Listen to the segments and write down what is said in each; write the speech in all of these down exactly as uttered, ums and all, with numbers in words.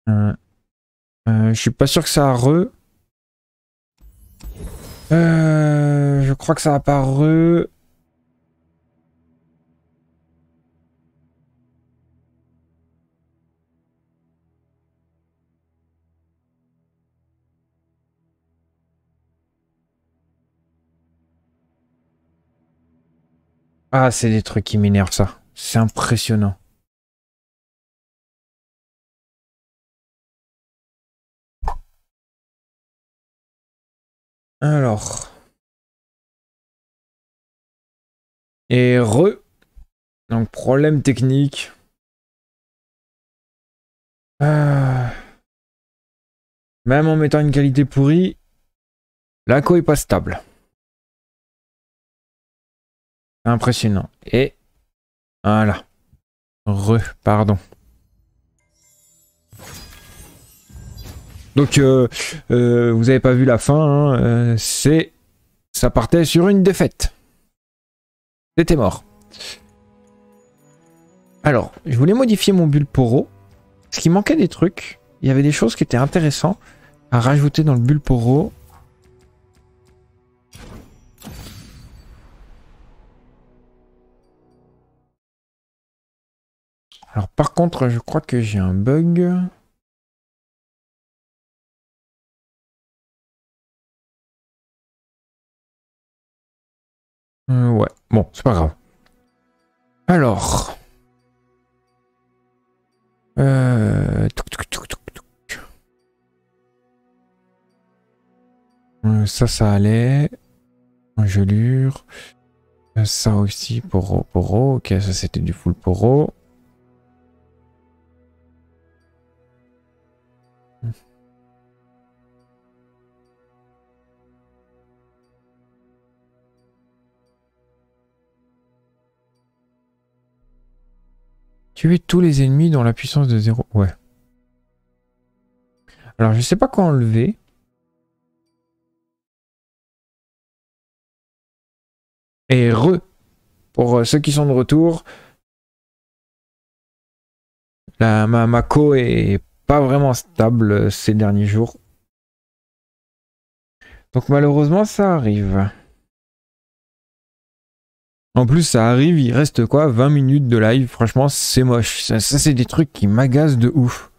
Euh, euh, je suis pas sûr que ça a re. Euh, je crois que ça a pas re. Ah, c'est des trucs qui m'énervent ça. C'est impressionnant. Alors. Et re. Donc problème technique. Ah. Même en mettant une qualité pourrie, la co est pas stable. Impressionnant. Et voilà. Re, pardon. Donc euh, euh, vous avez pas vu la fin, hein, euh, c'est ça partait sur une défaite. C'était mort. Alors, je voulais modifier mon bulle poro. Parce qu'il manquait des trucs. Il y avait des choses qui étaient intéressantes à rajouter dans le bulle poro. Alors par contre, je crois que j'ai un bug. Euh, ouais, bon, c'est pas grave. Alors. Euh... touc, touc, touc, touc, touc. Euh, ça, ça allait. Gelure. Euh, Ça aussi, poro, poro. Ok, ça c'était du full poro. Tuer tous les ennemis dont la puissance de zéro. Ouais. Alors, je sais pas quoi enlever. Et re. Pour ceux qui sont de retour. La, ma Mako est pas vraiment stable ces derniers jours. Donc malheureusement, ça arrive. En plus, ça arrive, il reste quoi vingt minutes de live. Franchement, c'est moche. Ça, ça c'est des trucs qui m'agacent de ouf.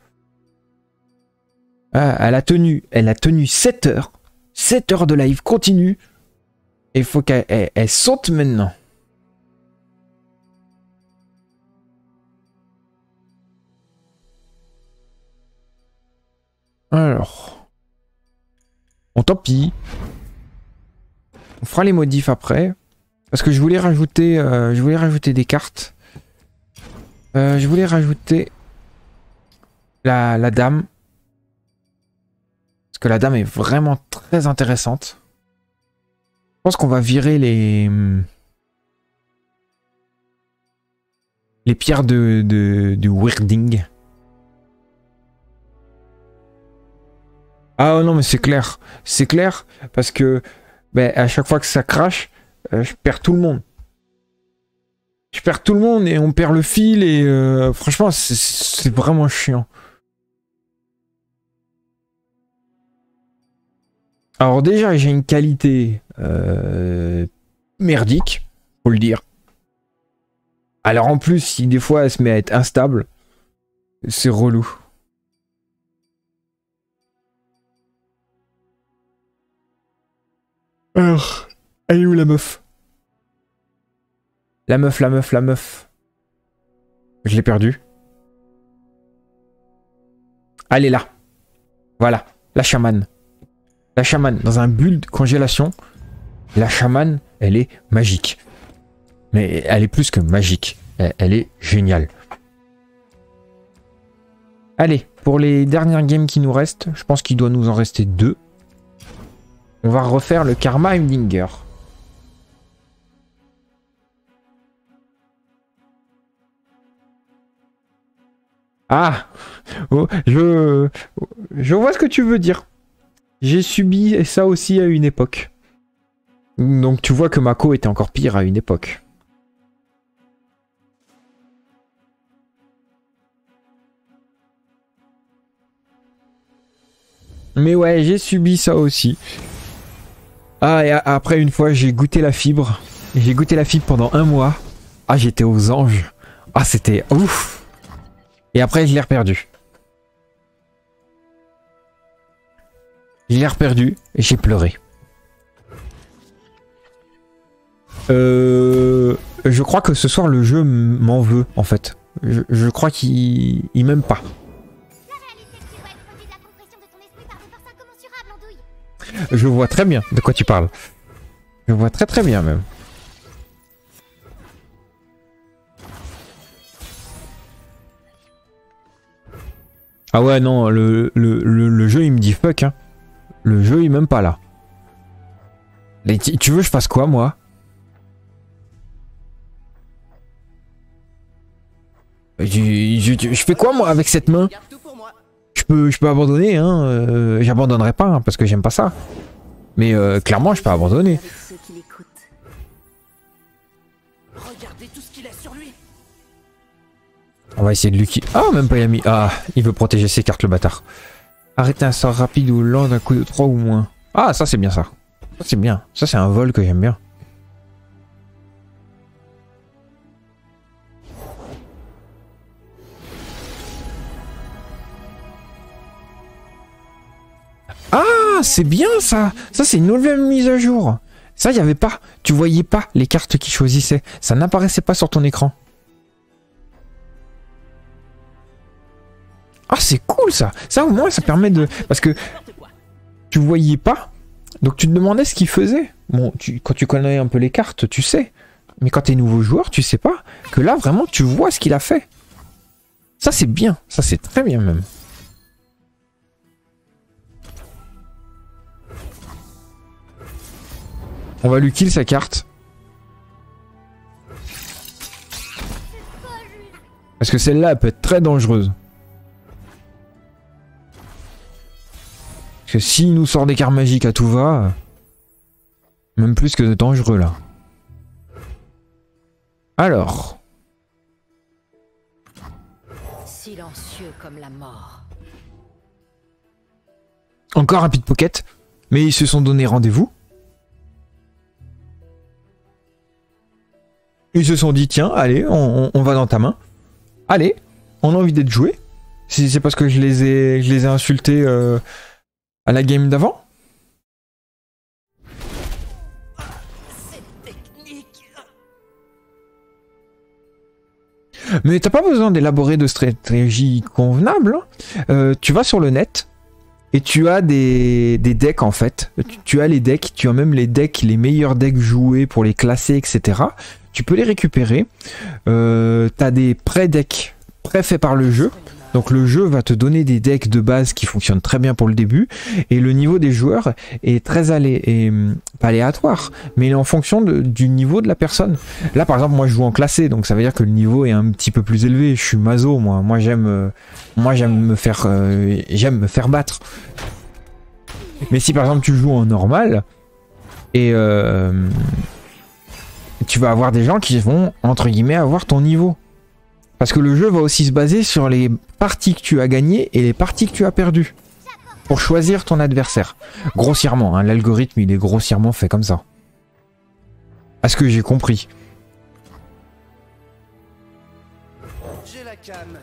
Ah, elle a tenu, elle a tenu sept heures. sept heures de live continue. Et il faut qu'elle elle, elle saute maintenant. Alors. Bon, tant pis. On fera les modifs après. Parce que je voulais rajouter, euh, je voulais rajouter des cartes. Euh, je voulais rajouter la, la dame. Parce que la dame est vraiment très intéressante. Je pense qu'on va virer les... Les pierres de, de, de weirding. Ah non mais c'est clair. C'est clair parce que ben, à chaque fois que ça crache, euh, je perds tout le monde. Je perds tout le monde et on perd le fil et euh, franchement c'est vraiment chiant. Alors déjà j'ai une qualité euh, merdique, faut le dire. Alors en plus si des fois elle se met à être instable, c'est relou. Alors, elle est où la meuf? La meuf, la meuf, la meuf. Je l'ai perdue. Elle est là. Voilà, la chamane. La chamane, dans un bulle de congélation, la chamane, elle est magique. Mais elle est plus que magique. Elle, elle est géniale. Allez, pour les dernières games qui nous restent, je pense qu'il doit nous en rester deux. On va refaire le Karma Humdinger. Ah, oh, je, je vois ce que tu veux dire. J'ai subi ça aussi à une époque. Donc tu vois que Mako était encore pire à une époque. Mais ouais, j'ai subi ça aussi. Ah, et après, une fois, j'ai goûté la fibre. J'ai goûté la fibre pendant un mois. Ah, j'étais aux anges. Ah, c'était ouf. Et après, je l'ai reperdu. Je l'ai reperdu et j'ai pleuré. Euh, je crois que ce soir, le jeu m'en veut, en fait. Je, je crois qu'il il m'aime pas. Je vois très bien de quoi tu parles. Je vois très très bien même. Ah ouais non, le, le, le, le jeu il me dit fuck hein. Le jeu il m'aime pas là. Tu veux que je fasse quoi moi? je, je, je fais quoi moi avec cette main? Je peux, je peux abandonner hein. Euh, J'abandonnerai pas hein, parce que j'aime pas ça. Mais euh, clairement je peux abandonner. On va essayer de lui... Ah, même pas Yami. Ah, il veut protéger ses cartes, le bâtard. Arrêter un sort rapide ou lent d'un coup de trois ou moins. Ah, ça c'est bien ça. Ça c'est bien. Ça c'est un vol que j'aime bien. Ah, c'est bien ça. Ça c'est une nouvelle mise à jour. Ça, il n'y avait pas. Tu voyais pas les cartes qu'il choisissait. Ça n'apparaissait pas sur ton écran. Ah, c'est cool ça. Ça au moins ça permet de... Parce que tu voyais pas, donc tu te demandais ce qu'il faisait. Bon, tu... quand tu connais un peu les cartes, tu sais. Mais quand tu es nouveau joueur, tu sais pas. Que là, vraiment, tu vois ce qu'il a fait. Ça, c'est bien. Ça, c'est très bien même. On va lui kill sa carte. Parce que celle-là, elle peut être très dangereuse. Parce que s'il nous sort des cartes magiques à tout va, même plus que dangereux là. Alors. Silencieux comme la mort. Encore un pickpocket, mais ils se sont donné rendez-vous. Ils se sont dit tiens, allez, on, on va dans ta main. Allez, on a envie d'être joué. Si c'est parce que je les ai, je les ai insultés. Euh, À la game d'avant? Mais t'as pas besoin d'élaborer de stratégie convenable. Hein. Euh, tu vas sur le net et tu as des, des decks en fait. Tu, tu as les decks, tu as même les decks, les meilleurs decks joués pour les classer, et cetera. Tu peux les récupérer. Euh, t'as des pré-decks pré-faits par le jeu. Donc le jeu va te donner des decks de base qui fonctionnent très bien pour le début et le niveau des joueurs est très allé et pas aléatoire, mais il est en fonction de, du niveau de la personne. Là par exemple moi je joue en classé, donc ça veut dire que le niveau est un petit peu plus élevé. Je suis maso moi, moi j'aime, euh, moi j'aime me faire, euh, j'aime me faire battre. Mais si par exemple tu joues en normal et euh, tu vas avoir des gens qui vont entre guillemets avoir ton niveau. Parce que le jeu va aussi se baser sur les parties que tu as gagnées et les parties que tu as perdues. Pour choisir ton adversaire. Grossièrement, hein, l'algorithme il est grossièrement fait comme ça. À ce que j'ai compris. J'ai la cam.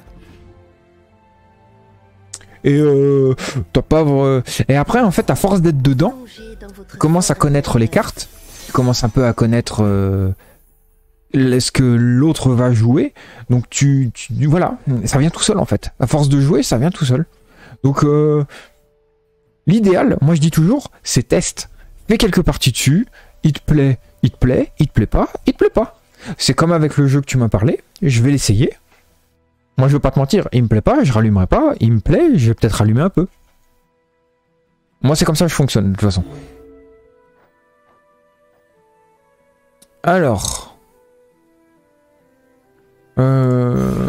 Et euh, t'as pas... Euh... Et après en fait à force d'être dedans, tu commences à connaître les cartes. Tu commences un peu à connaître... Euh... ce que l'autre va jouer, donc tu, tu voilà, ça vient tout seul en fait. À force de jouer, ça vient tout seul. Donc euh, l'idéal, moi je dis toujours, c'est test. Fais quelques parties dessus, il te plaît, il te plaît, il te plaît pas, il te plaît pas. C'est comme avec le jeu que tu m'as parlé, je vais l'essayer. Moi je veux pas te mentir, il me plaît pas, je rallumerai pas, il me plaît, je vais peut-être rallumer un peu. Moi c'est comme ça que je fonctionne de toute façon. Alors... Euh...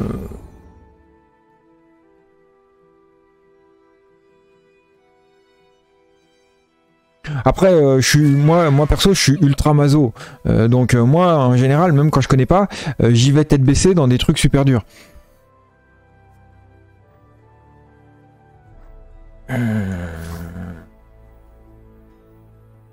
Après, euh, je suis moi, moi perso, je suis ultra maso. Euh, donc euh, moi, en général, même quand je connais pas, euh, j'y vais tête baissée dans des trucs super durs. Euh...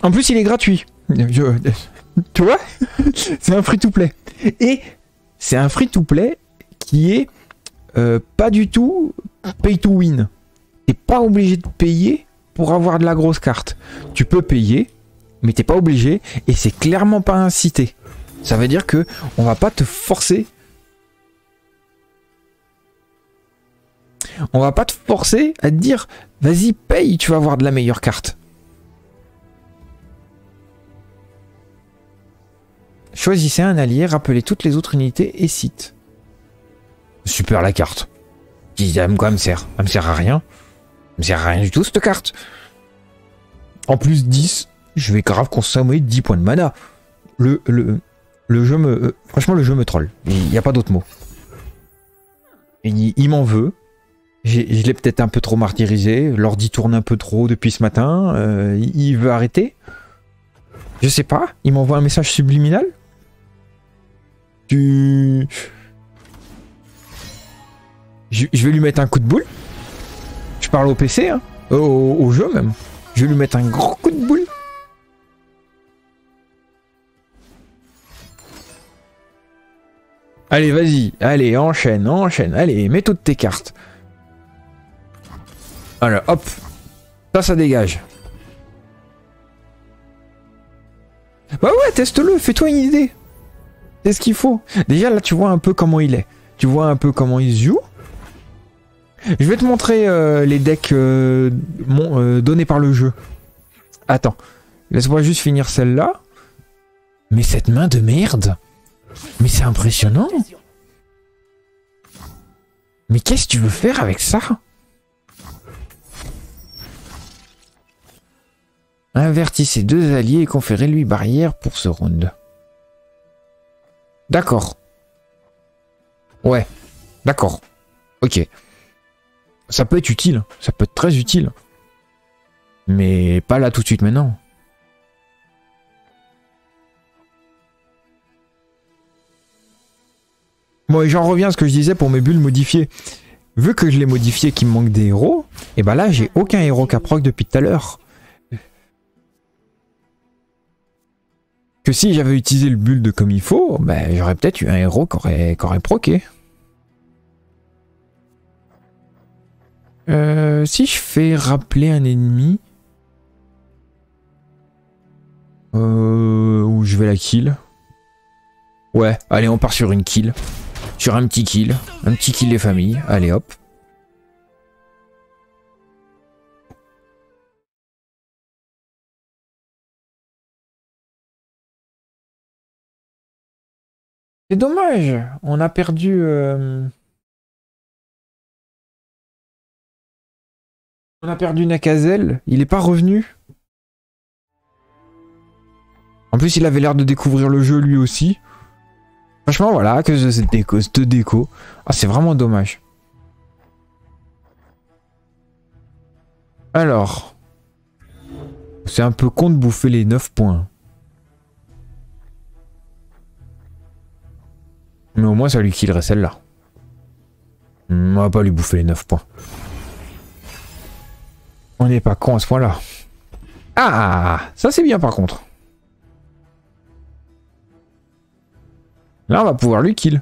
En plus, il est gratuit. Je... Tu vois? C'est un free-to-play. Et c'est un free-to-play qui est euh, pas du tout pay-to-win. T'es pas obligé de payer pour avoir de la grosse carte. Tu peux payer, mais t'es pas obligé. Et c'est clairement pas incité. Ça veut dire que on va pas te forcer. On va pas te forcer à te dire vas-y paye, tu vas avoir de la meilleure carte. Choisissez un allié, rappelez toutes les autres unités et sites. Super la carte. Quoi, elle me sert? Elle me sert à rien. Elle me sert à rien du tout cette carte. En plus dix, je vais grave consommer dix points de mana. Le, le, le jeu me... Euh, franchement le jeu me troll. Il n'y a pas d'autre mot. Il, il m'en veut. Je l'ai peut-être un peu trop martyrisé. L'ordi tourne un peu trop depuis ce matin. Euh, il veut arrêter. Je sais pas. Il m'envoie un message subliminal. Tu... Je, je vais lui mettre un coup de boule. Je parle au P C, hein. au, au jeu même. Je vais lui mettre un gros coup de boule. Allez, vas-y. Allez, enchaîne, enchaîne. Allez, mets toutes tes cartes. Alors, hop. Ça, ça dégage. Bah ouais, teste-le. Fais-toi une idée. C'est ce qu'il faut. Déjà, là, tu vois un peu comment il est. Tu vois un peu comment il se joue. Je vais te montrer euh, les decks euh, mon, euh, donnés par le jeu. Attends. Laisse-moi juste finir celle-là. Mais cette main de merde. Mais c'est impressionnant. Mais qu'est-ce que tu veux faire avec ça? Invertissez deux alliés et conférez-lui barrière pour ce round. D'accord. Ouais. D'accord. Ok. Ça peut être utile. Ça peut être très utile. Mais pas là tout de suite maintenant. Bon, et j'en reviens à ce que je disais pour mes bulles modifiées. Vu que je l'ai modifié qu'il me manque des héros, et ben là j'ai aucun héros qu'à proc depuis tout à l'heure. Que si j'avais utilisé le build comme il faut, ben j'aurais peut-être eu un héros qui aurait, qui aurait proqué. Euh, si je fais rappeler un ennemi... Euh, où je vais la kill. Ouais, allez on part sur une kill. Sur un petit kill. Un petit kill des familles. Allez hop. C'est dommage. On a perdu... Euh... On a perdu Nakazel. Il est pas revenu. En plus il avait l'air de découvrir le jeu lui aussi. Franchement voilà, que cette déco, cette déco. Ah c'est vraiment dommage. Alors. C'est un peu con de bouffer les neuf points. Mais au moins ça lui killerait celle-là. On va pas lui bouffer les neuf points. On n'est pas con à ce point-là. Ah, ça c'est bien par contre. Là on va pouvoir lui kill.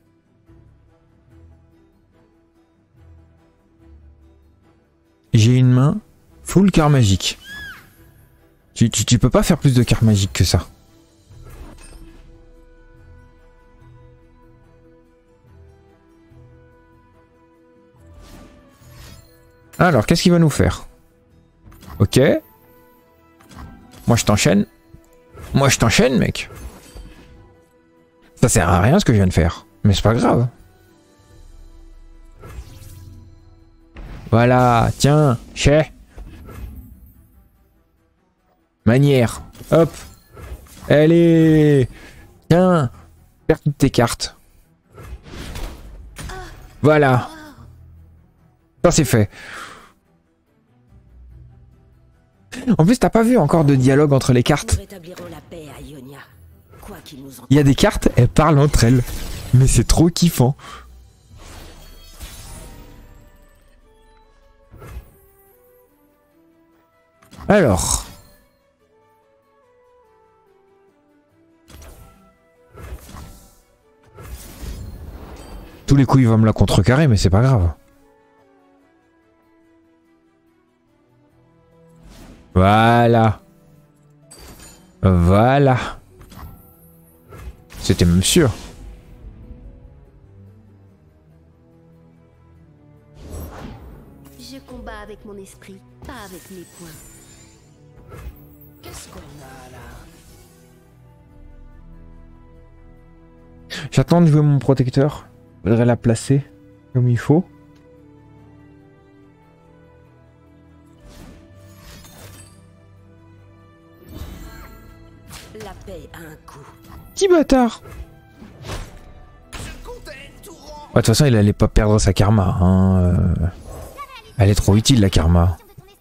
J'ai une main full carte magique. Tu, tu, tu peux pas faire plus de cartes magiques que ça. Alors, qu'est-ce qu'il va nous faire? Ok. Moi, je t'enchaîne. Moi, je t'enchaîne, mec. Ça sert à rien ce que je viens de faire. Mais c'est pas grave. Voilà. Tiens. Chez. Manière. Hop. Allez. Tiens. Perds toutes tes cartes. Voilà. Ça, c'est fait. En plus, t'as pas vu encore de dialogue entre les cartes. Il y a des cartes, elles parlent entre elles. Mais c'est trop kiffant. Alors. Tous les coups il va me la contrecarrer, mais c'est pas grave. Voilà. Voilà. C'était même sûr. Je combats avec mon esprit, pas avec mes poings. Qu'est-ce qu'on a là? J'attends de jouer mon protecteur. Faudrait la placer comme il faut. La paix a un coût. Petit bâtard. De toute façon, il allait pas perdre sa karma. Hein. euh. Elle est trop utile, la karma.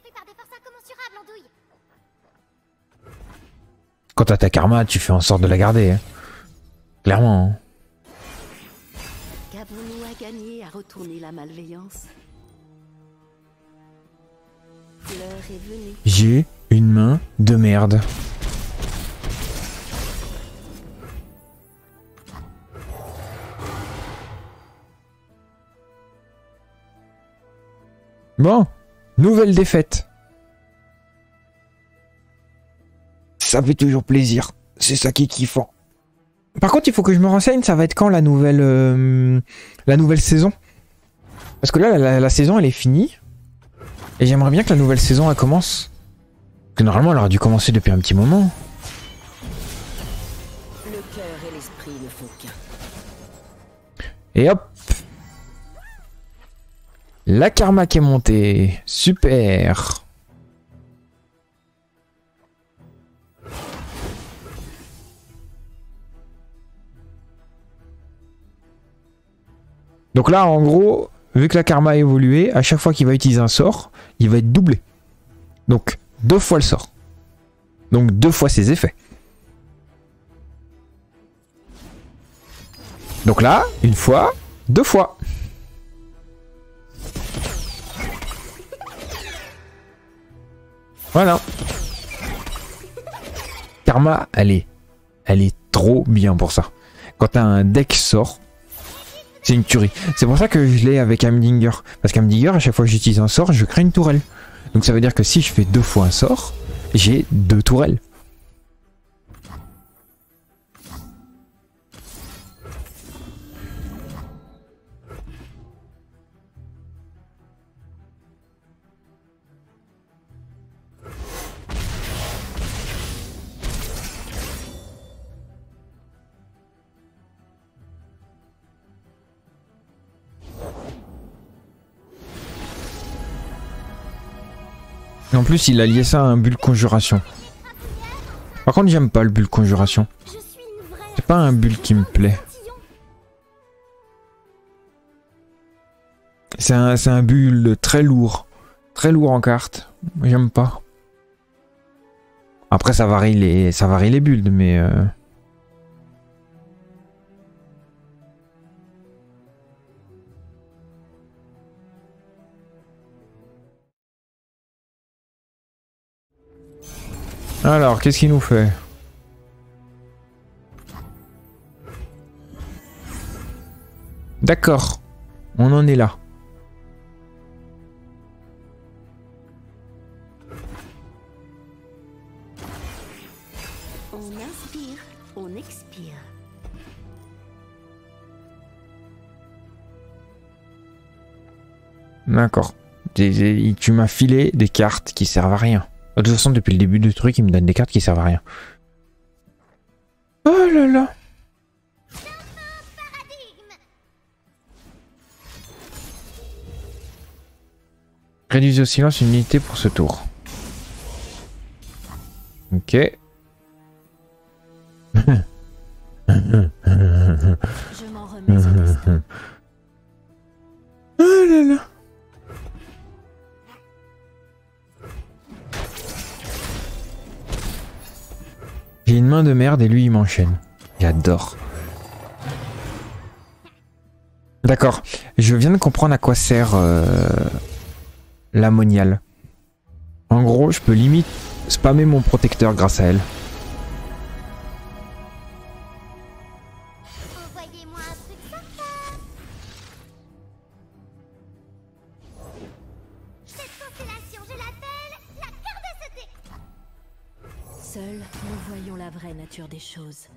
Quand t'as ta karma, tu fais en sorte de la garder. Hein. Clairement. Hein. Qu'avons-nous à gagner à retourner la malveillance? L'heure est venue. J'ai une main de merde. Bon, nouvelle défaite. Ça fait toujours plaisir. C'est ça qui est kiffant. Par contre, il faut que je me renseigne, ça va être quand la nouvelle, euh, la nouvelle saison? Parce que là, la, la, la saison, elle est finie. Et j'aimerais bien que la nouvelle saison, elle commence. Parce que normalement, elle aurait dû commencer depuis un petit moment. Le cœur et l'esprit ne font qu'un. Et hop. La karma qui est montée. Super. Donc là, en gros, vu que la karma a évolué, à chaque fois qu'il va utiliser un sort, il va être doublé. Donc, deux fois le sort. Donc, deux fois ses effets. Donc là, une fois, deux fois. Voilà. Karma, elle est, elle est trop bien pour ça. Quand t'as un deck sort, c'est une tuerie. C'est pour ça que je l'ai avec Hamdinger. Parce qu'Hamdinger, à chaque fois que j'utilise un sort, je crée une tourelle. Donc ça veut dire que si je fais deux fois un sort, j'ai deux tourelles. En plus, il a lié ça à un bulle conjuration. Par contre, j'aime pas le bulle conjuration. C'est pas un bulle qui me plaît. C'est un, c'est un bulle très lourd. Très lourd en carte. J'aime pas. Après, ça varie les, ça varie les builds, mais... Euh... Alors, qu'est-ce qu'il nous fait? D'accord. On en est là. On inspire, on expire. D'accord. Tu m'as filé des cartes qui servent à rien. De toute façon, depuis le début du truc, il me donne des cartes qui servent à rien. Oh là là. Réduisez au silence une unité pour ce tour. Ok. Je m'en remets au destin. Oh là là. J'ai une main de merde et lui il m'enchaîne. J'adore. D'accord. Je viens de comprendre à quoi sert euh, la moniale. En gros, je peux limite spammer mon protecteur grâce à elle. Seuls, nous voyons la vraie nature des choses.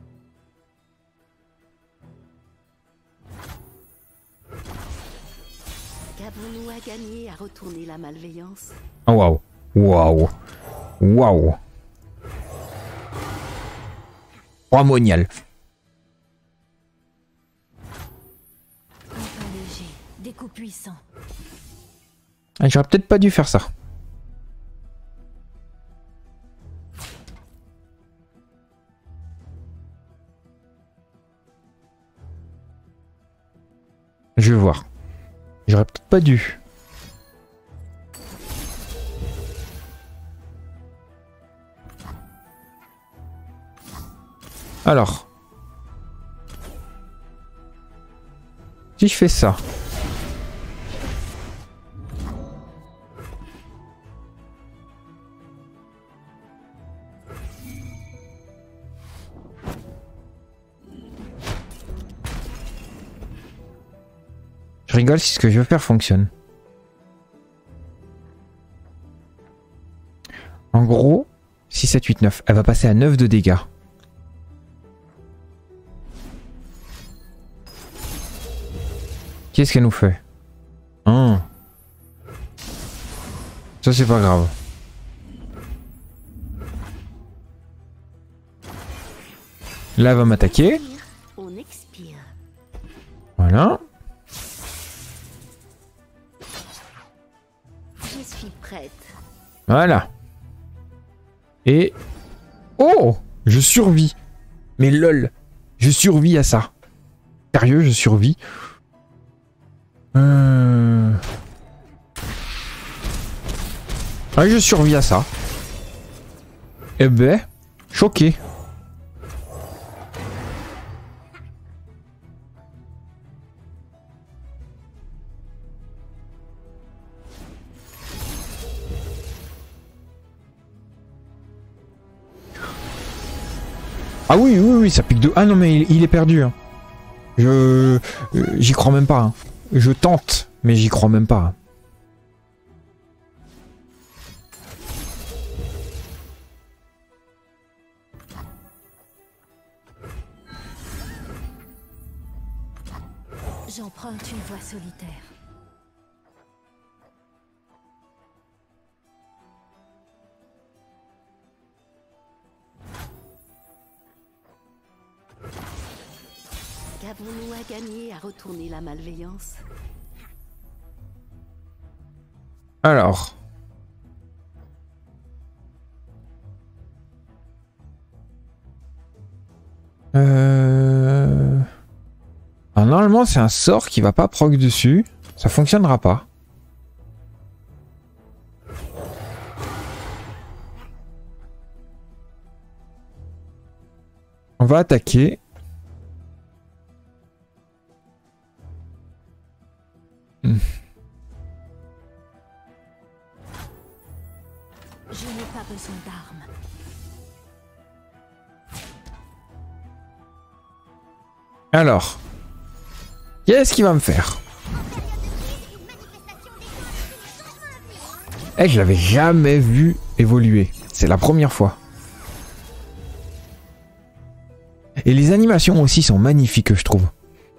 Qu'avons-nous à gagner à retourner la malveillance? Oh, waouh. Waouh. Waouh. Roi monial. Un pas léger, des coups puissants. Ah, j'aurais peut-être pas dû faire ça. Je vais voir. J'aurais peut-être pas dû. Alors. Si je fais ça. Je rigole si ce que je veux faire fonctionne. En gros, six, sept, huit, neuf. Elle va passer à neuf de dégâts. Qu'est-ce qu'elle nous fait? Hum. Ça c'est pas grave. Là elle va m'attaquer. On expire. Voilà. Je suis prête. Voilà. Et... Oh! Je survis. Mais lol. Je survis à ça. Sérieux, je survis. Euh... Ouais, je survis à ça. Eh ben, choqué. Ah oui, oui, oui, ça pique de... Ah non, mais il, il est perdu. Hein. Je... euh, J'y crois même pas. Hein. Je tente, mais j'y crois même pas. J'emprunte une voie solitaire. Qu'avons-nous à gagner à retourner la malveillance? Alors. Euh... Alors, normalement, c'est un sort qui va pas proc dessus. Ça fonctionnera pas. On va attaquer. Hmm. Je n'ai pas besoin d'armes. Alors. Qu'est-ce qu'il va me faire? Eh, je l'avais jamais vu évoluer. C'est la première fois. Et les animations aussi sont magnifiques, je trouve.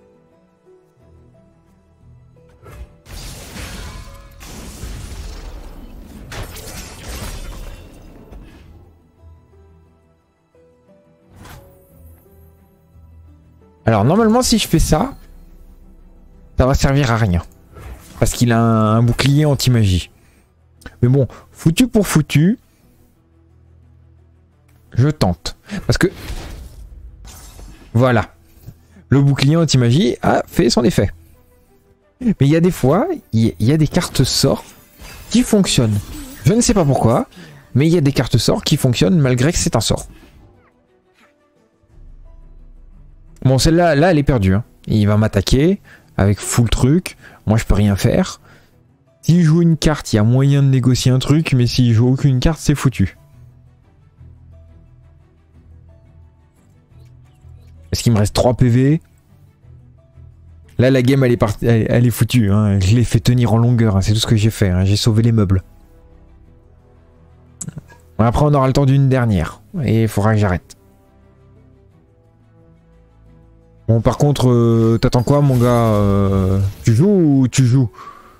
Alors normalement si je fais ça, ça va servir à rien. Parce qu'il a un, un bouclier anti-magie. Mais bon, foutu pour foutu, je tente. Parce que... Voilà. Le bouclier anti-magie a fait son effet. Mais il y a des fois, il y a des cartes sorts qui fonctionnent. Je ne sais pas pourquoi, mais il y a des cartes sorts qui fonctionnent malgré que c'est un sort. Bon, celle-là, là, elle est perdue. Hein. Il va m'attaquer avec full truc. Moi, je peux rien faire. S'il joue une carte, il y a moyen de négocier un truc, mais s'il joue aucune carte, c'est foutu. Est-ce qu'il me reste trois P V? Là, la game, elle est, partie, elle, elle est foutue. Hein. Je l'ai fait tenir en longueur. Hein. C'est tout ce que j'ai fait. Hein. J'ai sauvé les meubles. Après, on aura le temps d'une dernière. Et il faudra que j'arrête. Bon, par contre, euh, t'attends quoi, mon gars euh, tu joues ou tu joues?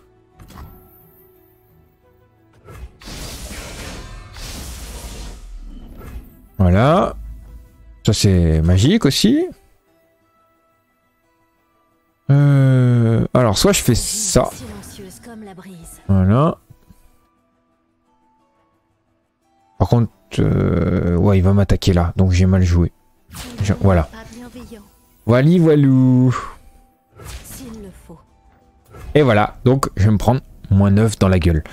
Voilà. Ça, c'est magique aussi. Euh, alors, soit je fais ça. Silencieuse comme la brise. Voilà. Par contre, euh, ouais, il va m'attaquer là. Donc, j'ai mal joué. Je, voilà. Pas bienveillant, Voilà, voilou. s'il le faut. Et voilà. Donc, je vais me prendre moins neuf dans la gueule.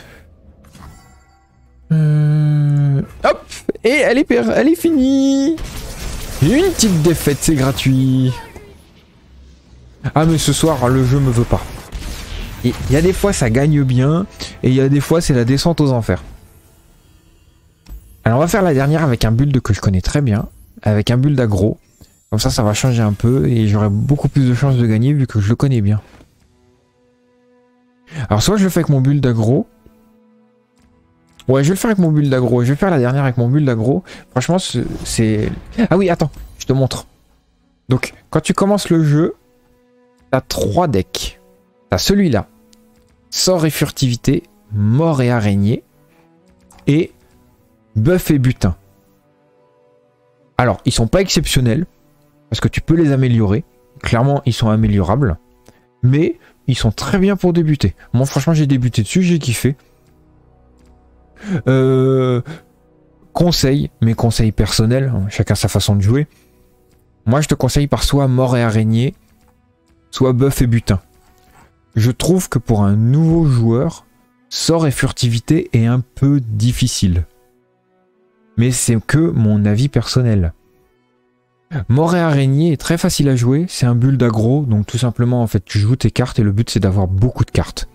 Euh, hop. Et elle est, per... elle est finie. Une petite défaite, c'est gratuit. Ah mais ce soir le jeu me veut pas. Il y a des fois ça gagne bien et il y a des fois c'est la descente aux enfers. Alors on va faire la dernière avec un build que je connais très bien, avec un build aggro. Comme ça ça va changer un peu et j'aurai beaucoup plus de chances de gagner vu que je le connais bien. Alors soit je le fais avec mon build aggro. Ouais, je vais le faire avec mon build aggro. Je vais faire la dernière avec mon build aggro. Franchement c'est... Ah oui attends, je te montre. Donc quand tu commences le jeu, t'as trois decks. T'as celui-là. Sort et furtivité, mort et araignée. Et buff et butin. Alors, ils sont pas exceptionnels. Parce que tu peux les améliorer. Clairement, ils sont améliorables. Mais ils sont très bien pour débuter. Moi, franchement, j'ai débuté dessus, j'ai kiffé. Euh, conseil, mes conseils personnels. Chacun sa façon de jouer. Moi, je te conseille par soit mort et araignée, soit buff et butin. Je trouve que pour un nouveau joueur, sort et furtivité est un peu difficile. Mais c'est que mon avis personnel. Mort et araignée est très facile à jouer, c'est un build aggro, donc tout simplement en fait tu joues tes cartes et le but c'est d'avoir beaucoup de cartes.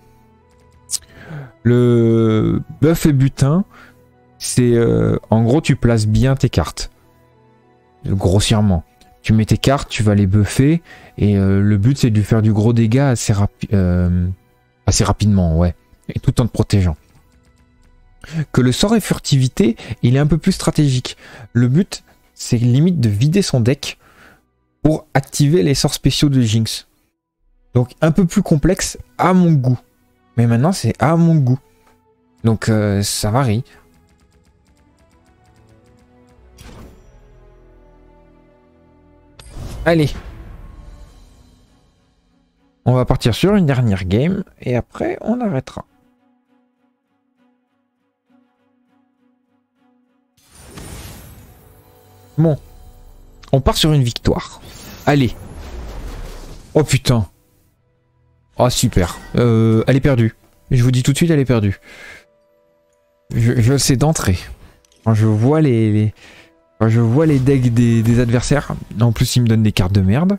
Le buff et butin, c'est euh, en gros tu places bien tes cartes. Grossièrement. Tu mets tes cartes, tu vas les buffer, et euh, le but c'est de lui faire du gros dégât assez, rapi euh, assez rapidement, ouais, et tout en te protégeant. Que le sort et furtivité, il est un peu plus stratégique. Le but, c'est limite de vider son deck pour activer les sorts spéciaux de Jinx. Donc un peu plus complexe à mon goût. Mais maintenant c'est à mon goût. Donc euh, ça varie. Allez. On va partir sur une dernière game et après on arrêtera. Bon. On part sur une victoire. Allez. Oh putain. Oh super. Euh, elle est perdue. Je vous dis tout de suite, elle est perdue. Je, je le sais d'entrée. Quand je vois les... les... Quand je vois les decks des, des adversaires, en plus ils me donnent des cartes de merde.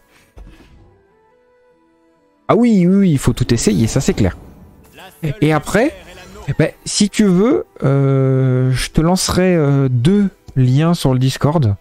Ah oui, oui, oui, il faut tout essayer, ça c'est clair. Et après, bah, si tu veux, euh, je te lancerai euh, deux liens sur le Discord.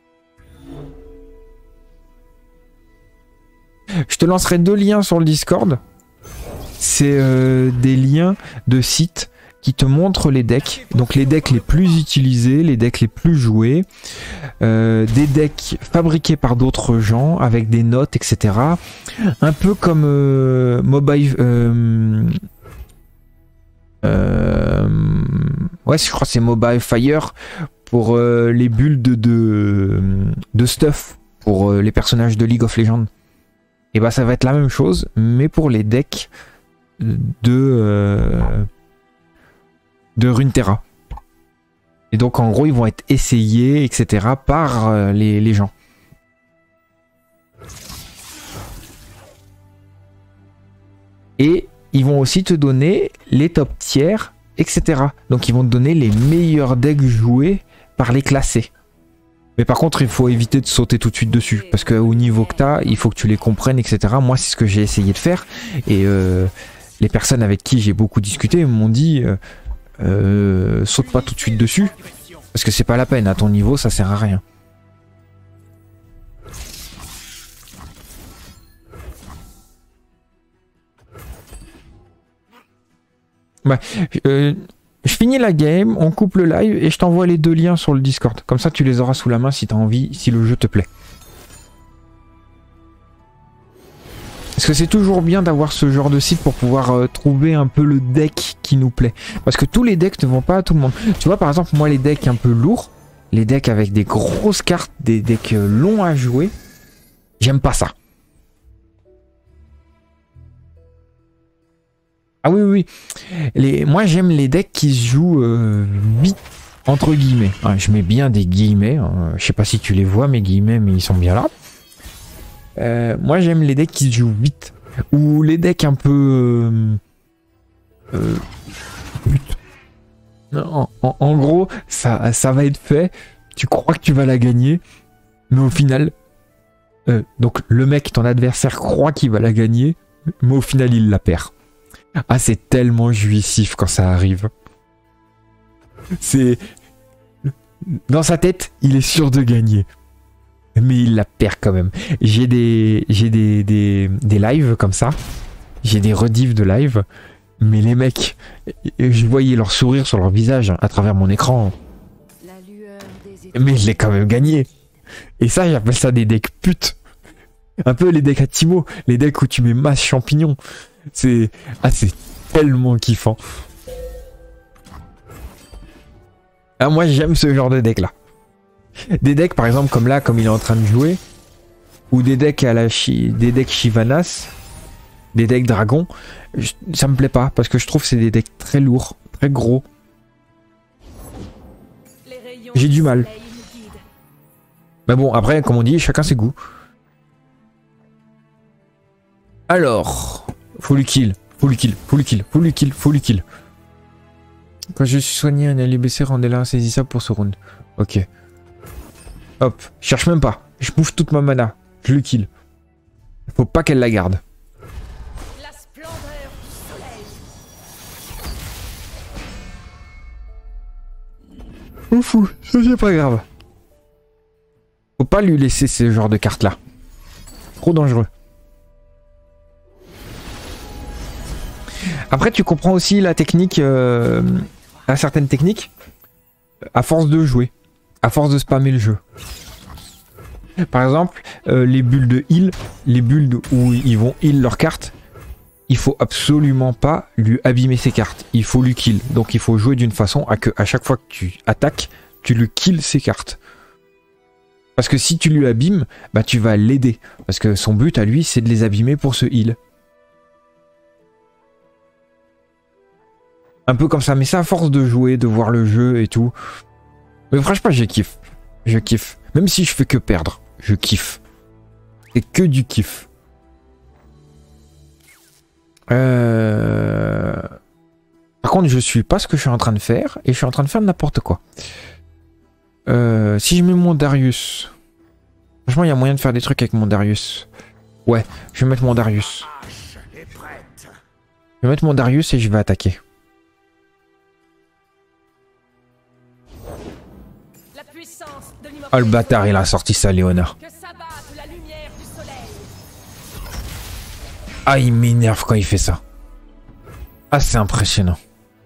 Je te lancerai deux liens sur le Discord. C'est euh, des liens de sites qui te montrent les decks. Donc les decks les plus utilisés, les decks les plus joués. Euh, des decks fabriqués par d'autres gens avec des notes, et cetera. Un peu comme euh, Mobile... Euh, euh, ouais, je crois que c'est Mobile Fire pour euh, les builds de, de, de stuff pour euh, les personnages de League of Legends. Et bah ça va être la même chose, mais pour les decks de, euh, de Runeterra. Et donc en gros ils vont être essayés, et cetera par euh, les, les gens. Et ils vont aussi te donner les top tiers, et cetera. Donc ils vont te donner les meilleurs decks joués par les classés. Mais par contre, il faut éviter de sauter tout de suite dessus. Parce qu'au niveau que tu as, il faut que tu les comprennes, et cetera. Moi, c'est ce que j'ai essayé de faire. Et euh, les personnes avec qui j'ai beaucoup discuté m'ont dit euh, euh, saute pas tout de suite dessus. Parce que c'est pas la peine. À ton niveau, ça sert à rien. Ouais, euh, Je finis la game, on coupe le live et je t'envoie les deux liens sur le Discord. Comme ça, tu les auras sous la main si tu as envie, si le jeu te plaît. Parce que c'est toujours bien d'avoir ce genre de site pour pouvoir euh, trouver un peu le deck qui nous plaît. Parce que tous les decks ne vont pas à tout le monde. Tu vois, par exemple, moi, les decks un peu lourds, les decks avec des grosses cartes, des decks euh, longs à jouer, j'aime pas ça. Ah oui, oui, les... moi j'aime les decks qui se jouent euh, vite, entre guillemets. Ah, je mets bien des guillemets, hein. Je sais pas si tu les vois mes guillemets, mais ils sont bien là. Euh, moi j'aime les decks qui se jouent vite. Ou les decks un peu... Euh, euh, en, en, en gros, ça, ça va être fait, tu crois que tu vas la gagner, mais au final... Euh, donc le mec, ton adversaire, croit qu'il va la gagner, mais au final il la perd. Ah, c'est tellement jouissif quand ça arrive. C'est... Dans sa tête, il est sûr de gagner. Mais il la perd quand même. J'ai des... J'ai des, des... des lives comme ça. J'ai des rediffs de live. Mais les mecs, je voyais leur sourire sur leur visage à travers mon écran. La lueur des étoiles. Mais je l'ai quand même gagné. Et ça, j'appelle ça des decks putes. Un peu les decks à Timo. Les decks où tu mets masse champignon. C'est... Ah, c'est tellement kiffant. Ah, moi, j'aime ce genre de deck là. Des decks, par exemple, comme là, comme il est en train de jouer. Ou des decks à la chi... des decks Shivanas. Des decks Dragon. Je... Ça me plaît pas, parce que je trouve que c'est des decks très lourds, très gros. J'ai du mal. Mais bon, après, comme on dit, chacun ses goûts. Alors... Faut lui kill, faut lui kill, faut lui kill, faut lui kill, faut lui kill. Quand je suis soigné, un allié B C rendait là insaisissable pour ce round. Ok. Hop, je cherche même pas. Je bouffe toute ma mana. Je le kill. Faut pas qu'elle la garde. La splendeur du soleil. Ouf, ça c'est pas grave. Faut pas lui laisser ce genre de cartes là. Trop dangereux. Après, tu comprends aussi la technique, euh, à certaines techniques, à force de jouer, à force de spammer le jeu. Par exemple, euh, les bulles de heal, les bulles de, où ils vont heal leurs cartes, il faut absolument pas lui abîmer ses cartes. Il faut lui kill. Donc il faut jouer d'une façon à que à chaque fois que tu attaques, tu lui kills ses cartes. Parce que si tu lui abîmes, bah tu vas l'aider. Parce que son but à lui, c'est de les abîmer pour se heal. Un peu comme ça, mais c'est à force de jouer, de voir le jeu et tout. Mais franchement, je kiffe. Je kiffe. Même si je fais que perdre, je kiffe. C'est que du kiff. Euh... Par contre, je suis pas ce que je suis en train de faire et je suis en train de faire n'importe quoi. Euh... Si je mets mon Darius... Franchement, il y a moyen de faire des trucs avec mon Darius. Ouais, je vais mettre mon Darius. Je vais mettre mon Darius et je vais attaquer. Oh le bâtard, il a sorti sa Léona. Ah, il m'énerve quand il fait ça. Ah, c'est impressionnant.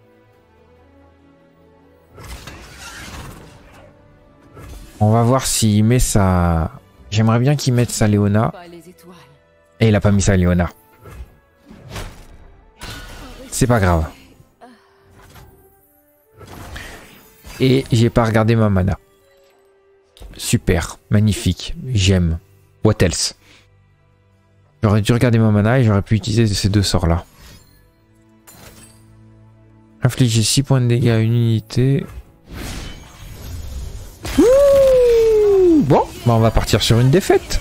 On va voir s'il met sa... J'aimerais bien qu'il mette sa Léona. Et il a pas mis sa Léona. C'est pas grave. Et j'ai pas regardé ma mana. Super, magnifique, j'aime. What else? J'aurais dû regarder ma mana et j'aurais pu utiliser ces deux sorts là. Infliger six points de dégâts à une unité. Ouh, bon, bah on va partir sur une défaite.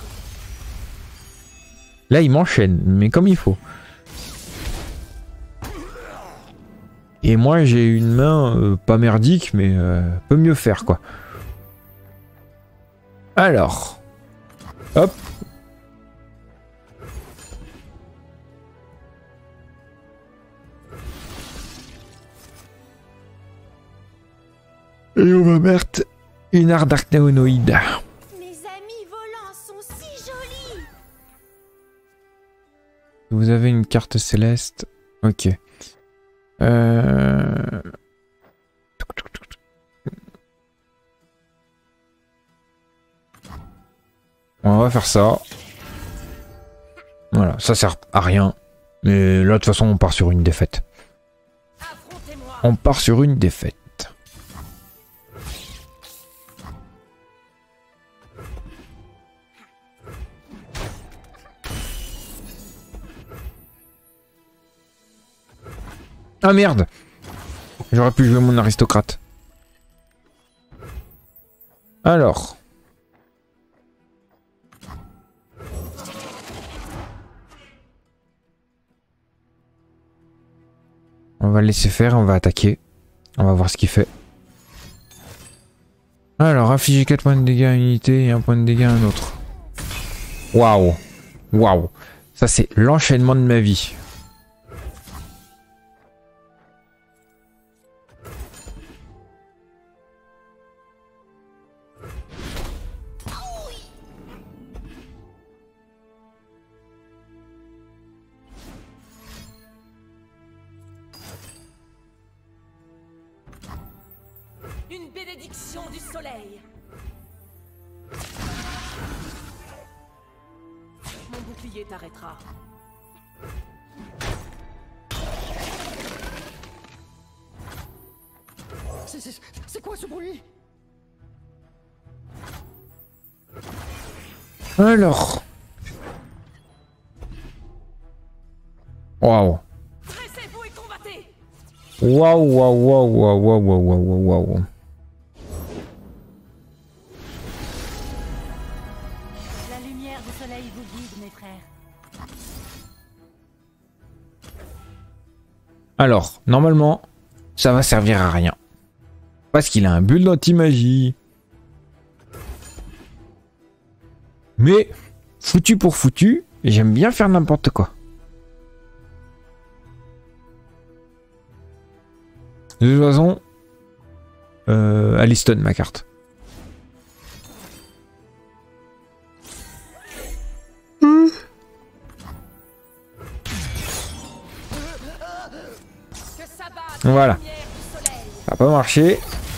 Là il m'enchaîne, mais comme il faut. Et moi j'ai une main euh, pas merdique, mais euh, peut mieux faire quoi. Alors, hop. Et on va mettre une art d'archéonoïde. Mes amis volants sont si jolis. Vous avez une carte céleste. Ok. Euh... On va faire ça. Voilà, ça sert à rien. Mais là, de toute façon, on part sur une défaite. On part sur une défaite. Ah merde! J'aurais pu jouer mon aristocrate. Alors. On va le laisser faire, on va attaquer. On va voir ce qu'il fait. Alors, infliger quatre points de dégâts à une unité et un point de dégâts à un autre. Waouh! Waouh! Ça, c'est l'enchaînement de ma vie. Une bénédiction du soleil. Mon bouclier t'arrêtera. C'est quoi ce bruit? Alors. Waouh. Dressez-vous et combattez. Waouh, waouh, waouh, waouh, waouh, waouh, waouh, waouh. La lumière du soleil vous guide, mes frères. Alors, normalement, ça va servir à rien. Parce qu'il a un bulle d'anti-magie. Mais, foutu pour foutu, j'aime bien faire n'importe quoi. De toute façon, euh, Aliston, ma carte. Mmh. Voilà. Ça n'a pas marché.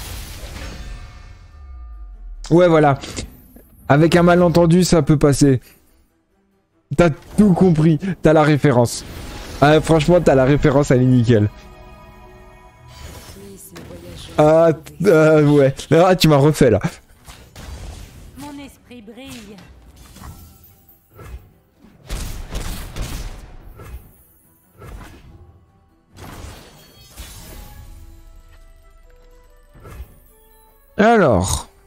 Ouais, voilà. Avec un malentendu, ça peut passer. T'as tout compris. T'as la référence. Ah, franchement, t'as la référence, elle est nickel. Ah, euh, ouais. Ah, tu m'as refait là. Mon esprit brille. Alors.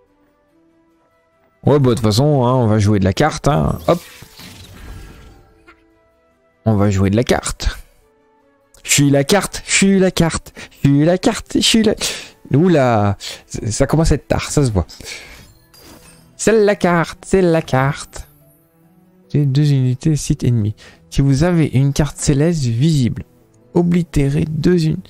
Ouais, bah de toute façon, hein, on va jouer de la carte. Hein. Hop. On va jouer de la carte. Je suis la carte, je suis la carte, je suis la carte, je suis la... Oula, ça commence à être tard, ça se voit. C'est la carte, c'est la carte. J'ai deux unités site ennemi. Si vous avez une carte céleste visible, oblitérez deux unités.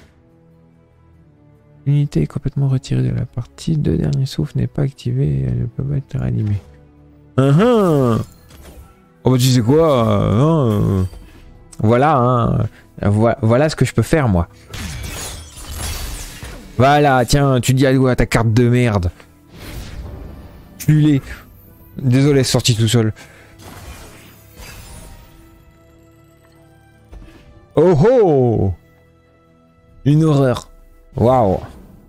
L'unité est complètement retirée de la partie. Deux derniers souffles n'est pas activé et elle ne peut pas être réanimée. Uh -huh. Oh bah tu sais quoi euh, euh, Voilà, hein. Voilà, voilà ce que je peux faire, moi. Voilà, tiens, tu dis à quoi ta carte de merde. Je l'ai. Désolé, c'est sorti tout seul. Oh oh! Une horreur. Waouh.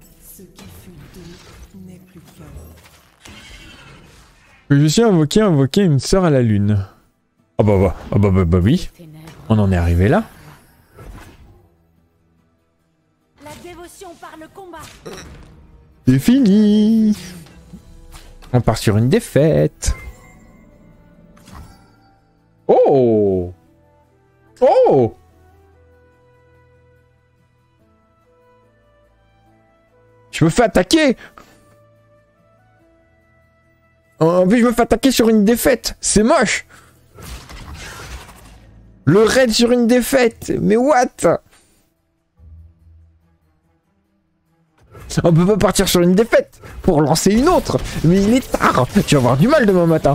Que je suis invoqué, invoqué une sœur à la lune. Ah bah bah, ah bah bah bah oui. On en est arrivé là. La dévotion par le combat. C'est fini. On part sur une défaite. Oh. Oh. Je me fais attaquer. En plus, je me fais attaquer sur une défaite. C'est moche. Le raid sur une défaite. Mais what? On peut pas partir sur une défaite pour lancer une autre. Mais il est tard. Tu vas avoir du mal demain matin.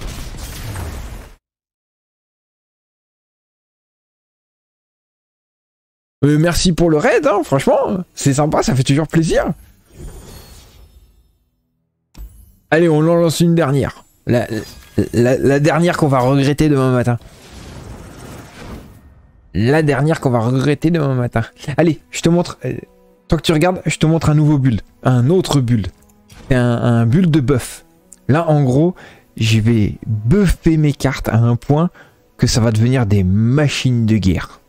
Euh, merci pour le raid, hein, franchement. C'est sympa, ça fait toujours plaisir. Allez, on en lance une dernière. La, la, la dernière qu'on va regretter demain matin. La dernière qu'on va regretter demain matin. Allez, je te montre. Euh, toi que tu regardes, je te montre un nouveau build. Un autre build. C'est un, un build de buff. Là, en gros, je vais buffer mes cartes à un point que ça va devenir des machines de guerre.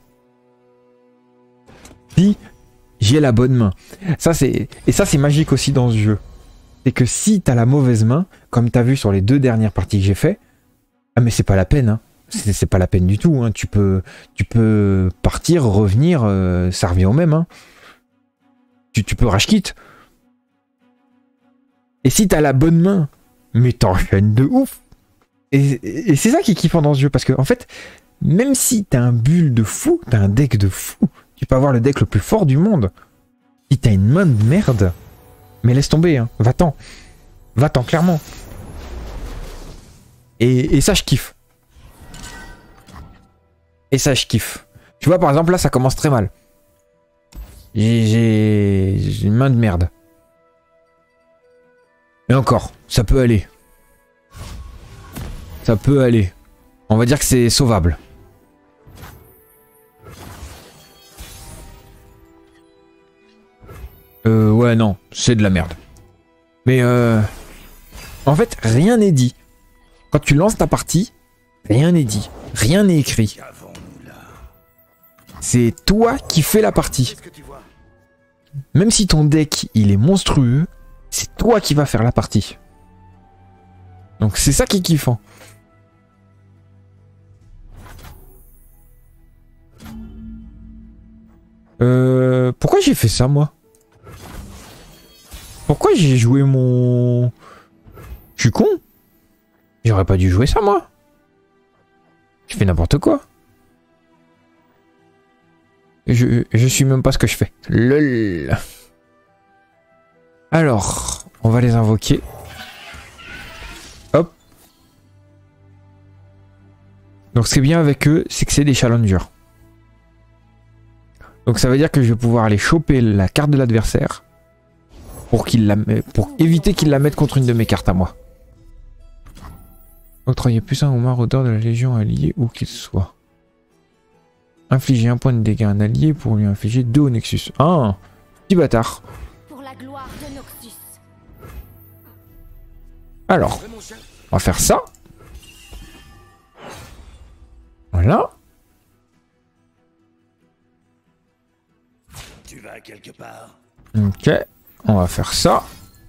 Si j'ai la bonne main. Ça, c'est... Et ça, c'est magique aussi dans ce jeu. C'est que si t'as la mauvaise main, comme t'as vu sur les deux dernières parties que j'ai fait, ah mais c'est pas la peine, hein. C'est pas la peine du tout, hein. Tu peux, tu peux partir, revenir, euh, ça revient au même, hein. Tu, tu peux rage quit. Et si t'as la bonne main, mais t'enchaînes de ouf. Et, et, et c'est ça qui est kiffant dans ce jeu, parce que en fait, même si t'as un build de fou, t'as un deck de fou, tu peux avoir le deck le plus fort du monde. Si t'as une main de merde, mais laisse tomber, hein. Va-t'en. Va-t'en, clairement. Et, et ça, je kiffe. Et ça, je kiffe. Tu vois, par exemple, là, ça commence très mal. J'ai une main de merde. Et encore, ça peut aller. Ça peut aller. On va dire que c'est sauvable. Euh, ouais, non, c'est de la merde. Mais euh... en fait, rien n'est dit. Quand tu lances ta partie, rien n'est dit. Rien n'est écrit. C'est toi qui fais la partie. Même si ton deck, il est monstrueux, c'est toi qui vas faire la partie. Donc c'est ça qui est kiffant. Euh... Pourquoi j'ai fait ça, moi? Pourquoi j'ai joué mon... Je suis con. J'aurais pas dû jouer ça, moi. Je fais n'importe quoi. Je, je suis même pas ce que je fais. Lol. Alors, on va les invoquer. Hop. Donc ce qui est bien avec eux, c'est que c'est des challengers. Donc ça veut dire que je vais pouvoir aller choper la carte de l'adversaire pour qu'il la pour éviter qu'il la mette contre une de mes cartes à moi. Octroyer plus un au maraudeur de la Légion alliée où qu'il soit. Infliger un point de dégâts à un allié pour lui infliger deux au Nexus. Ah, petit bâtard. Pour la gloire de Noxus. Alors, on va faire ça. Voilà. Tu vas quelque part. Ok, on va faire ça.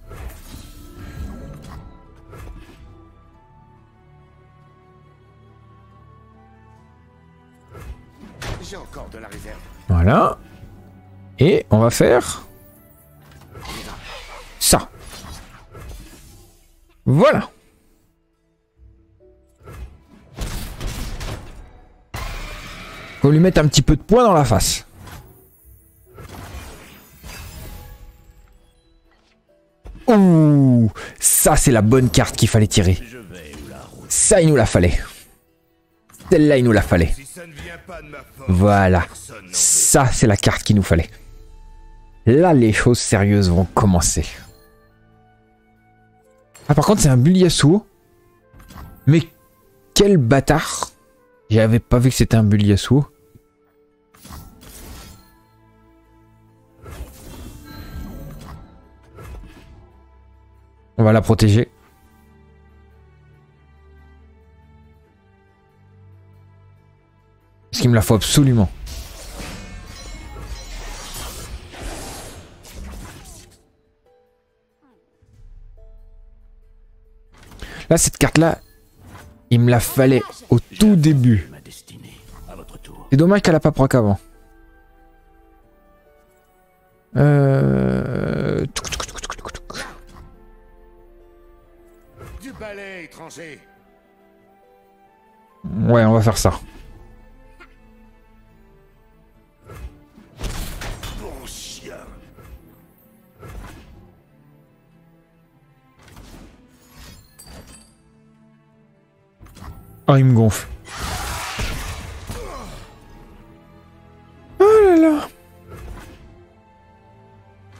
J'ai encore de la réserve. Voilà. Et on va faire ça. Voilà. Faut lui mettre un petit peu de poing dans la face. Ouh, ça c'est la bonne carte qu'il fallait tirer. Ça il nous la fallait. Celle-là il nous la fallait. Voilà. Ça c'est la carte qu'il nous fallait. Là les choses sérieuses vont commencer. Ah par contre c'est un bull Yasuo. Mais quel bâtard. J'avais pas vu que c'était un bull Yasuo. On va la protéger. Parce qu'il me la faut absolument. Là, cette carte-là, il me la fallait au tout début. C'est dommage qu'elle a pas proc avant. Euh... Du balai étranger. Ouais, on va faire ça. Bon chien. Oh, il me gonfle. Oh là là.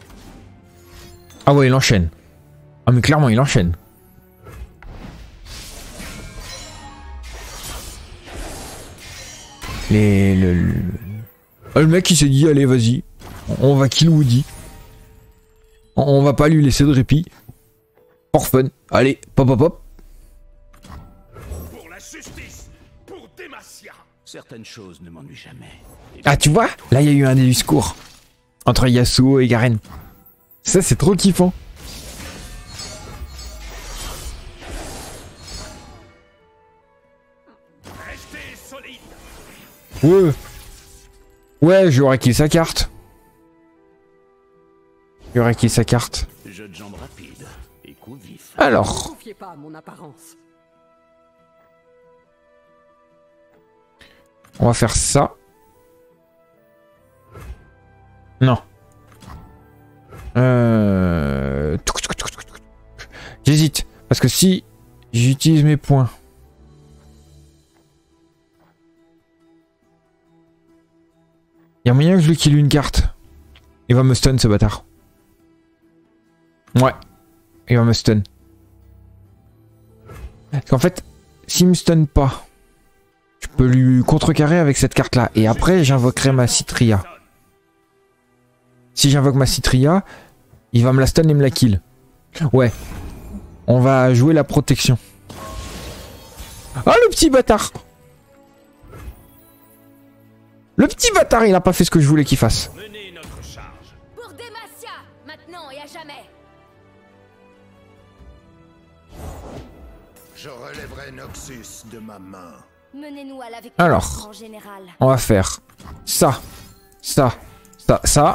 Ah ouais, il enchaîne. Ah mais clairement, il enchaîne. Les, le, le... le mec il s'est dit allez vas-y, on va kill Woody. On va pas lui laisser de répit. For fun. Allez, pop pop pop. Pour la justice, pour Demacia. Certaines choses ne m'ennuient jamais. Ah tu vois, là il y a eu un discours entre Yasuo et Garen. Ça c'est trop kiffant. Restez solide. Ouais. Ouais, j'aurais kill sa carte. J'aurais kill sa carte. Jeu de jambes rapide et coup vif. Alors, Ne confiez pas à mon apparence. on va faire ça. Non. Euh... J'hésite. Parce que si j'utilise mes points... Il y a moyen que je lui kill une carte. Il va me stun ce bâtard. Ouais. Il va me stun. Parce qu'en fait, s'il me stun pas, je peux lui contrecarrer avec cette carte là. Et après, j'invoquerai ma Citria. Si j'invoque ma Citria, il va me la stun et me la kill. Ouais. On va jouer la protection. Ah, le petit bâtard! Le petit bâtard, il a pas fait ce que je voulais qu'il fasse. Menez notre charge. Pour Demacia, maintenant et à jamais. Je relèverai Noxus de ma main. Menez-nous à la victoire, Alors. en général. On va faire ça, ça, ça, ça.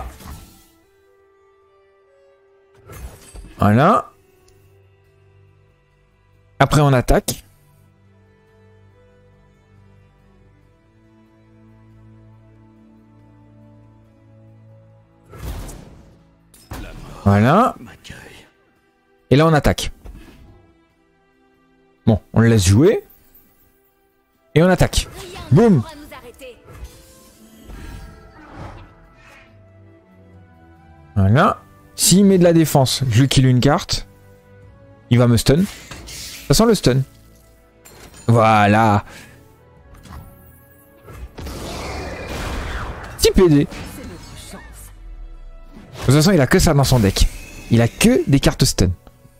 Voilà. Après, on attaque. Voilà. Et là, on attaque. Bon, on le laisse jouer. Et on attaque. Rien Boum. ne pourra nous arrêter. Voilà. S'il met de la défense, je lui kill une carte. Il va me stun. Ça sent le stun. Voilà. Petit P D. C'est notre chance. De toute façon, il a que ça dans son deck. Il a que des cartes stun.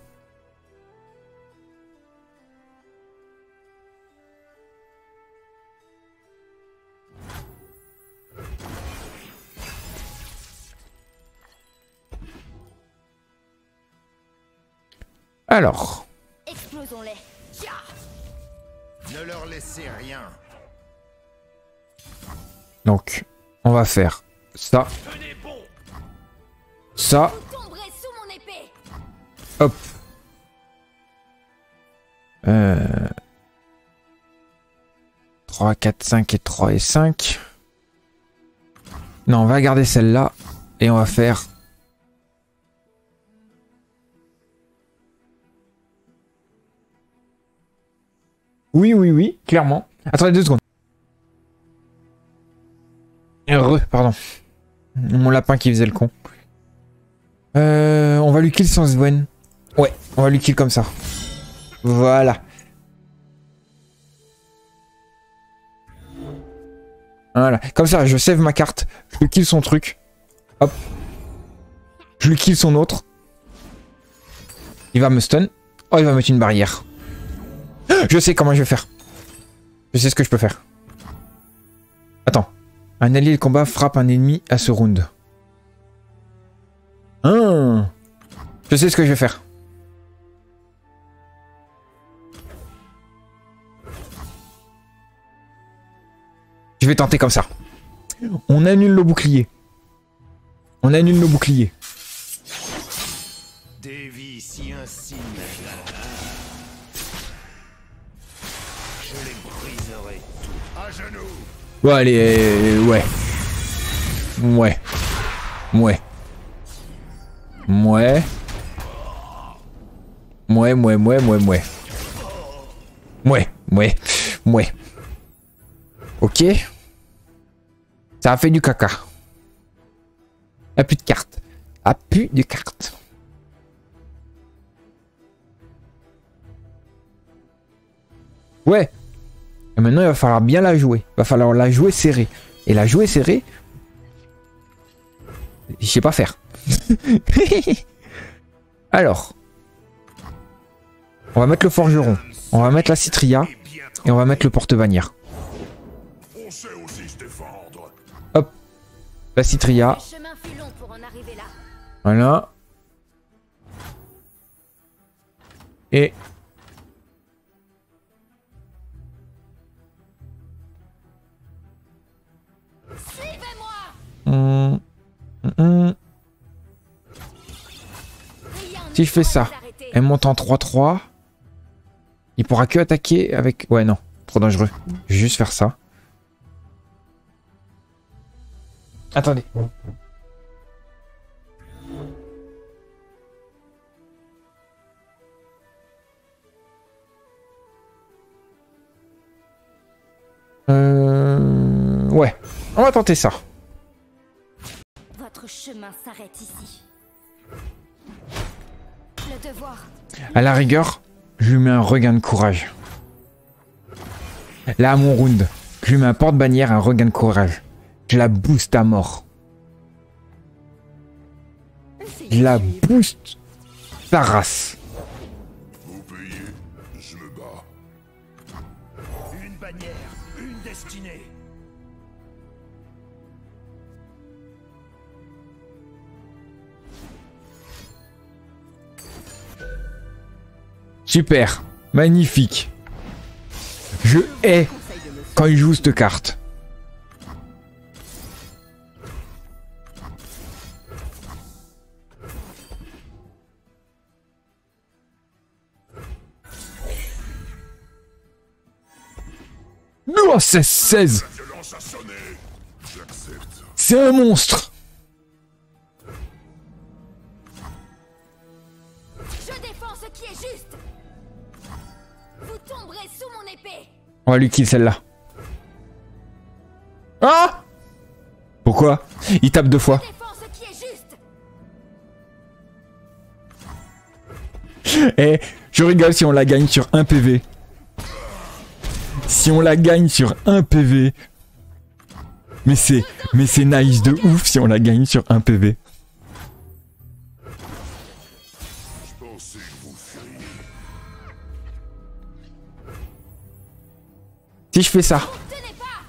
Alors, Explosons-les. Tcha. Ne leur laissez rien. donc, on va faire ça, Tenez bon. ça, Vous tomberez sous mon épée. hop. Euh... trois, quatre, cinq et trois et cinq. Non, on va garder celle-là. Et on va faire... Oui, oui, oui, clairement. Attendez deux secondes. Heureux, pardon. Mon lapin qui faisait le con. Euh, on va lui kill sans Sven. Ouais, on va lui kill comme ça. Voilà. Voilà. Comme ça, je save ma carte. Je lui kill son truc. Hop. Je lui kill son autre. Il va me stun. Oh, il va mettre une barrière. Je sais comment je vais faire. Je sais ce que je peux faire. Attends. Un allié de combat frappe un ennemi à ce round. Ah. Je sais ce que je vais faire. Je vais tenter comme ça. On annule le bouclier. On annule le bouclier. Dévie si insigne. Je les briserai tous. À genoux. Ouais, allez, euh, ouais. Ouais. Ouais. Ouais. Ouais, ouais, ouais, ouais, ouais. Ouais, ouais, ouais. Ok. Ça a fait du caca. A plus de cartes. A plus de cartes. Ouais. Et maintenant, il va falloir bien la jouer. Il va falloir la jouer serrée. Et la jouer serrée, je sais pas faire. Alors, on va mettre le forgeron. On va mettre la citria. Et on va mettre le porte-bannière. On sait aussi se défendre. Hop. La citria. Le chemin fut long pour en arriver là. Voilà. Et... Suivez-moi. Hum, hum, hum. Rien Si ne je fais pourra ça, nous arrêter. elle monte en trois trois. Il pourra que attaquer avec... Ouais, non. Trop dangereux. Je vais juste faire ça. Attendez. Euh... Ouais. On va tenter ça. Votre chemin s'arrête ici. Le devoir. À la rigueur, je lui mets un regain de courage. Là, à mon round, je lui mets un porte-bannière, un regain de courage. Je la booste à mort. Je la booste sa race. Vous payez, je me bats. Une bannière, une destinée. Super. Magnifique. Je hais quand il joue cette carte. Non, c'est seize. La violence a sonné. J'accepte. C'est un monstre. Je défends ce qui est juste. Vous tomberez sous mon épée. On va lui kill celle-là. Ah! Pourquoi? Il tape deux fois. Je défends ce qui est juste. Eh, je rigole si on la gagne sur un P V. Si on la gagne sur un P V. Mais c'est, mais c'est nice de ouf si on la gagne sur un P V. Je pensais que vous feriez. Si je fais ça. Tenez pas.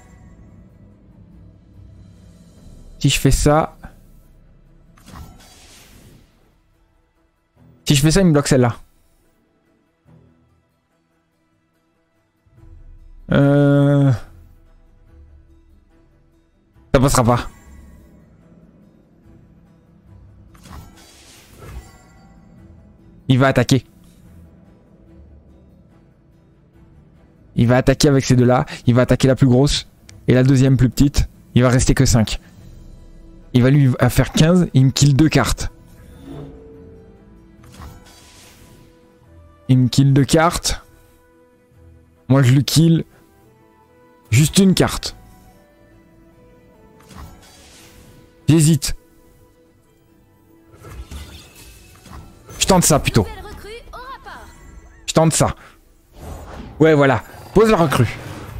Si je fais ça. Si je fais ça, il me bloque celle-là. Euh... Ça passera pas. Il va attaquer. Il va attaquer avec ces deux-là. Il va attaquer la plus grosse. Et la deuxième plus petite. Il va rester que cinq. Il va lui faire quinze. Il me kill deux cartes. Il me kill deux cartes. Moi je le kill. Juste une carte. J'hésite. Je tente ça plutôt. Nouvelle recrue au rapport. Je tente ça. Ouais, voilà. Pose la recrue.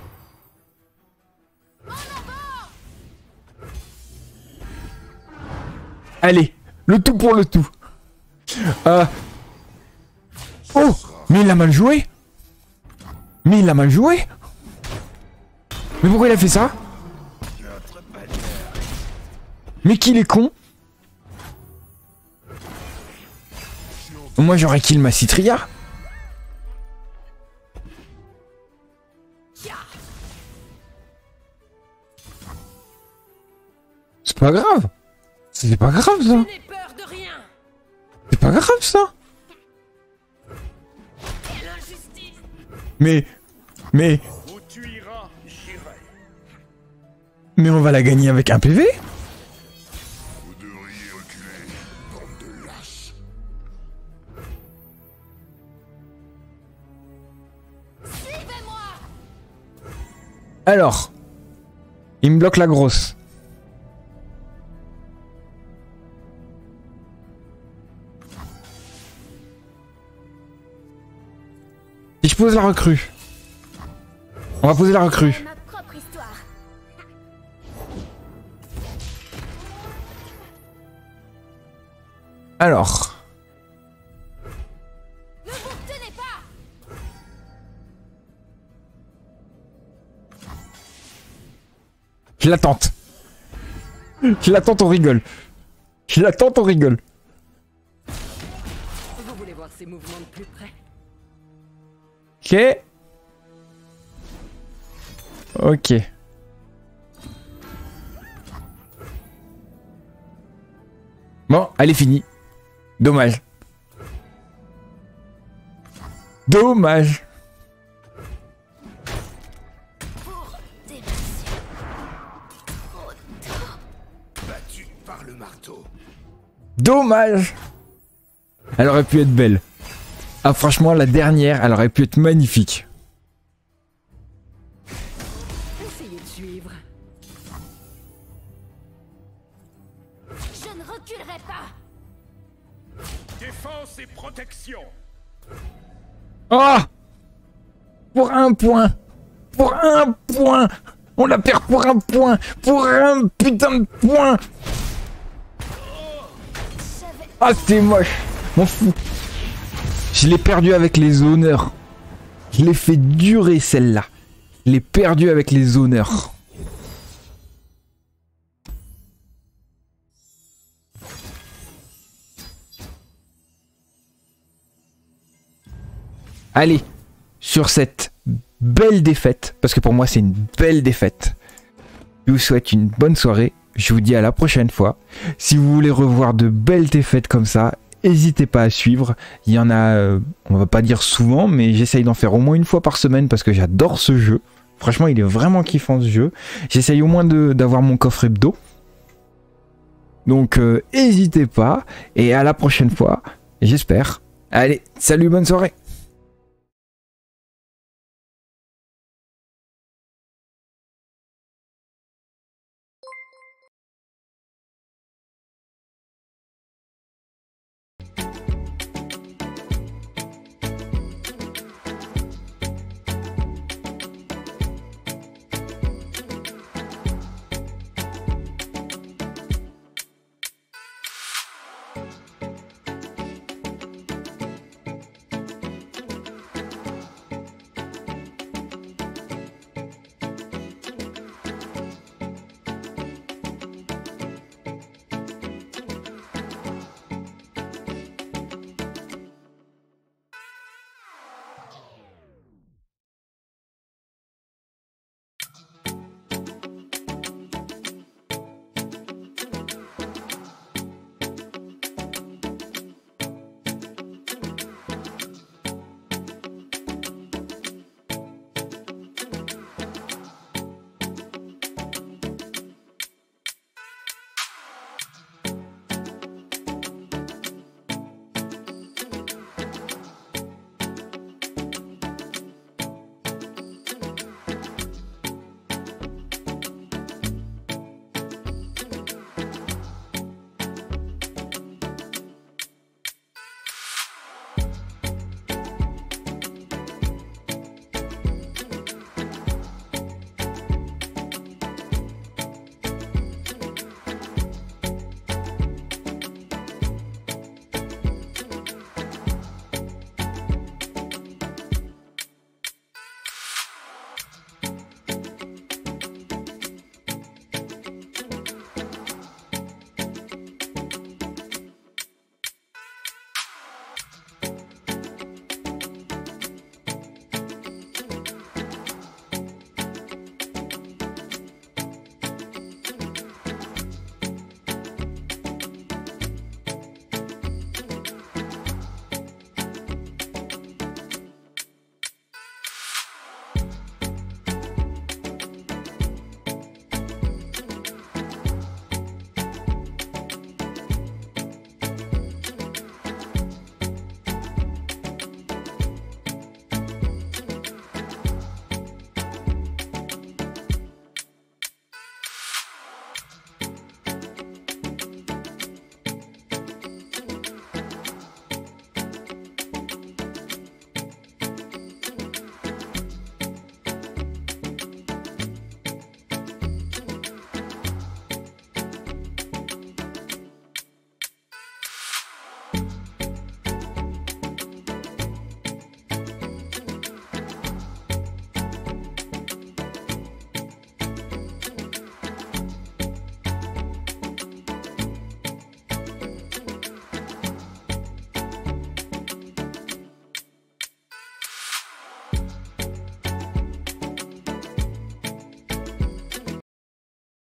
Allez, le tout pour le tout. Euh... Oh, mais il a mal joué. Mais il a mal joué. Mais pourquoi il a fait ça? Mais qu'il est con. Moi j'aurais kill ma citria. C'est pas grave. C'est pas grave ça. N'aie peur de rien. C'est pas grave ça. L'injustice. Mais... Mais... Où tu iras, j'irai. Mais on va la gagner avec un P V. Vous devriez reculer, bande de lâches. Suivez-moi. Alors... Il me bloque la grosse. Si je pose la recrue. On va poser la recrue. Ma propre histoire. Alors. Ne vous retenez pas. Je la tente. Je la tente, on rigole. Je la tente, on rigole. Vous voulez voir ces mouvements de plus près? Ok. Ok. Bon, elle est finie. Dommage. Dommage. Battu par le marteau. Dommage. Elle aurait pu être belle. Ah franchement, la dernière, elle aurait pu être magnifique. Essayez de suivre. Je ne reculerai pas. Défense et protection. Ah, pour un point. Pour un point. On la perd pour un point. Pour un putain de point. Ah, c'est moche. M'en fous. Je l'ai perdu avec les honneurs. Je l'ai fait durer celle-là. Je l'ai perdu avec les honneurs. Allez, sur cette belle défaite, parce que pour moi c'est une belle défaite, je vous souhaite une bonne soirée. Je vous dis à la prochaine fois. Si vous voulez revoir de belles défaites comme ça, n'hésitez pas à suivre. Il y en a, euh, on va pas dire souvent, mais j'essaye d'en faire au moins une fois par semaine parce que j'adore ce jeu. Franchement, il est vraiment kiffant ce jeu. J'essaye au moins de, d'avoir mon coffre hebdo. Donc, n'hésitez euh, pas. Et à la prochaine fois, j'espère. Allez, salut, bonne soirée.